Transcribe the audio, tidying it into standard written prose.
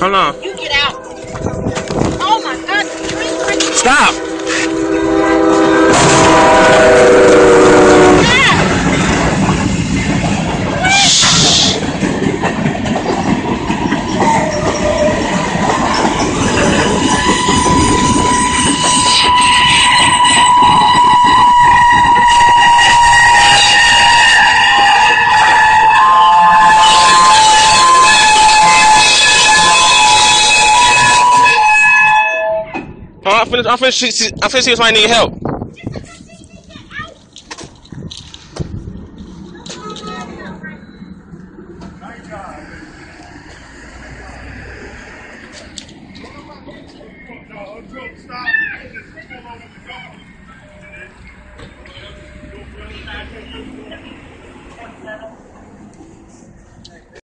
Hold on. You get out. Oh my God, the tree's right. Stop. I'm finna see if I need help.